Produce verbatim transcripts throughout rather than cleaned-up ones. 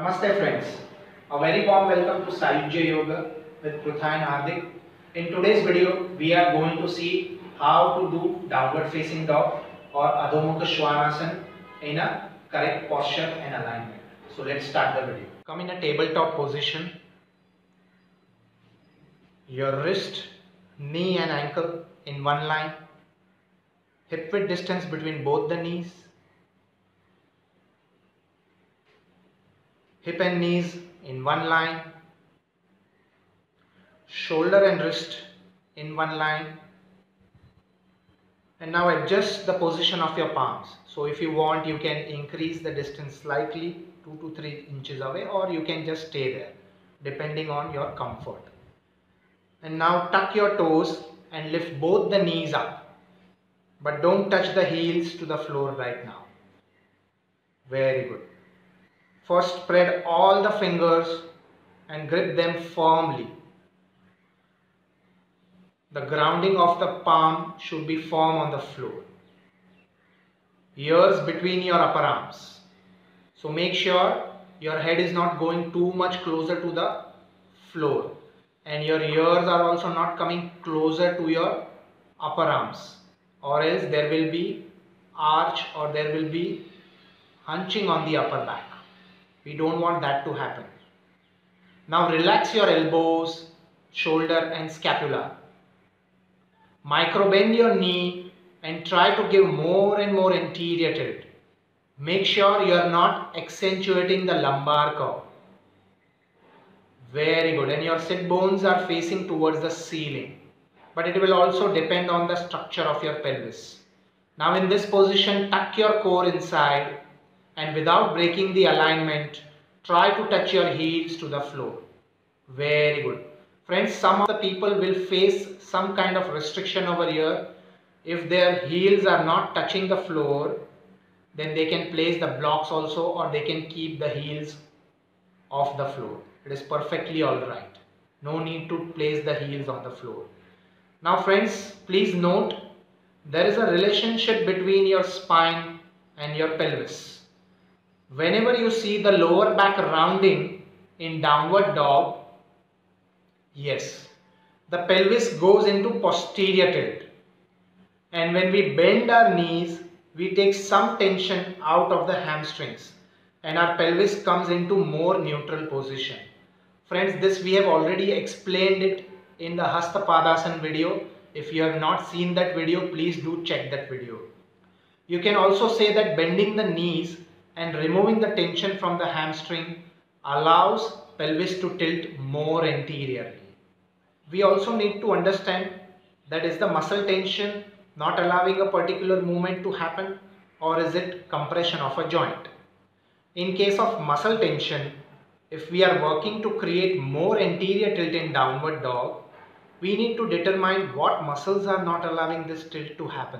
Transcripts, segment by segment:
Namaste friends, a very warm welcome to Sayujya Yoga with Prutha and Hardik. In today's video, we are going to see how to do downward facing dog or Adho Mukha Svanasana in a correct posture and alignment. So let's start the video. Come in a tabletop position. Your wrist, knee and ankle in one line. Hip width distance between both the knees. Hip and knees in one line, shoulder and wrist in one line, and now adjust the position of your palms. So if you want, you can increase the distance slightly, two to three inches away, or you can just stay there depending on your comfort. And now tuck your toes and lift both the knees up, but don't touch the heels to the floor right now. Very good. First, spread all the fingers and grip them firmly. The grounding of the palm should be firm on the floor. Ears between your upper arms. So make sure your head is not going too much closer to the floor, and your ears are also not coming closer to your upper arms, or else there will be arch or there will be hunching on the upper back. We don't want that to happen. Now relax your elbows, shoulder and scapula. Micro bend your knee and try to give more and more anterior tilt. Make sure you are not accentuating the lumbar curve. Very good. And your sit bones are facing towards the ceiling. But it will also depend on the structure of your pelvis. Now in this position, tuck your core inside, and without breaking the alignment, try to touch your heels to the floor. Very good. Friends, some of the people will face some kind of restriction over here. If their heels are not touching the floor, then they can place the blocks also, or they can keep the heels off the floor. It is perfectly alright. No need to place the heels on the floor. Now friends, please note, there is a relationship between your spine and your pelvis. Whenever you see the lower back rounding in downward dog, yes, the pelvis goes into posterior tilt. And when we bend our knees, we take some tension out of the hamstrings and our pelvis comes into more neutral position. Friends, this we have already explained it in the Hasta Padasana video. If you have not seen that video, please do check that video. You can also say that bending the knees and removing the tension from the hamstring allows pelvis to tilt more anteriorly. We also need to understand that is the muscle tension not allowing a particular movement to happen, or is it compression of a joint. In case of muscle tension, if we are working to create more anterior tilt in downward dog, we need to determine what muscles are not allowing this tilt to happen.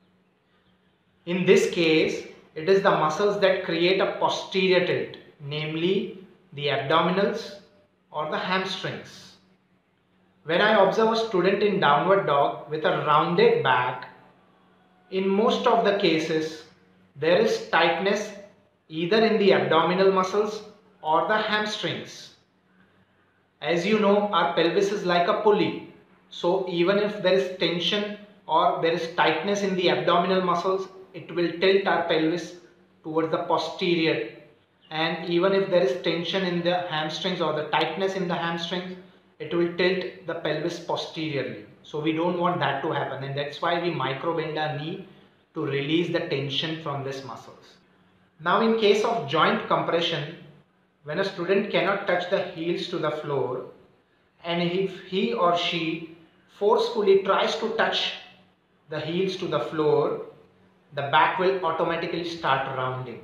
In this case, it is the muscles that create a posterior tilt, namely the abdominals or the hamstrings. When I observe a student in downward dog with a rounded back, in most of the cases, there is tightness either in the abdominal muscles or the hamstrings. As you know, our pelvis is like a pulley. So even if there is tension or there is tightness in the abdominal muscles, it will tilt our pelvis towards the posterior, and even if there is tension in the hamstrings or the tightness in the hamstrings, it will tilt the pelvis posteriorly. So we don't want that to happen, and that's why we micro bend our knee to release the tension from these muscles. Now in case of joint compression, when a student cannot touch the heels to the floor, and if he or she forcefully tries to touch the heels to the floor, the back will automatically start rounding.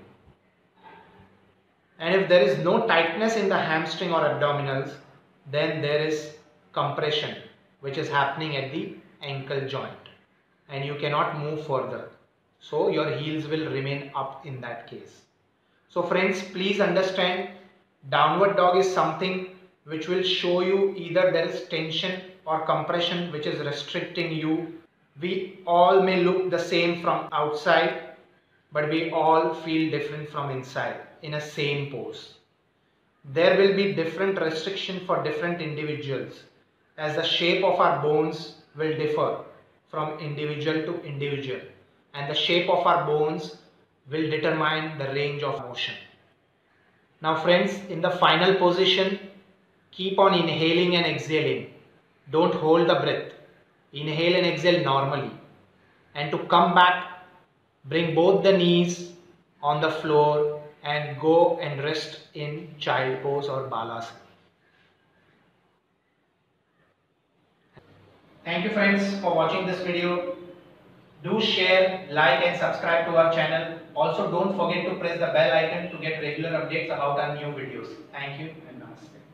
And if there is no tightness in the hamstring or abdominals, then there is compression which is happening at the ankle joint, and you cannot move further. So your heels will remain up in that case. So friends, please understand, downward dog is something which will show you either there is tension or compression which is restricting you. We all may look the same from outside, but we all feel different from inside in a same pose. there will be different restriction for different individuals, as the shape of our bones will differ from individual to individual, and the shape of our bones will determine the range of motion. Now friends, in the final position, keep on inhaling and exhaling. Don't hold the breath. Inhale and exhale normally. And to come back, bring both the knees on the floor and go and rest in child pose or balasana. Thank you friends for watching this video. Do share, like and subscribe to our channel. Also don't forget to press the bell icon to get regular updates about our new videos. Thank you and namaste.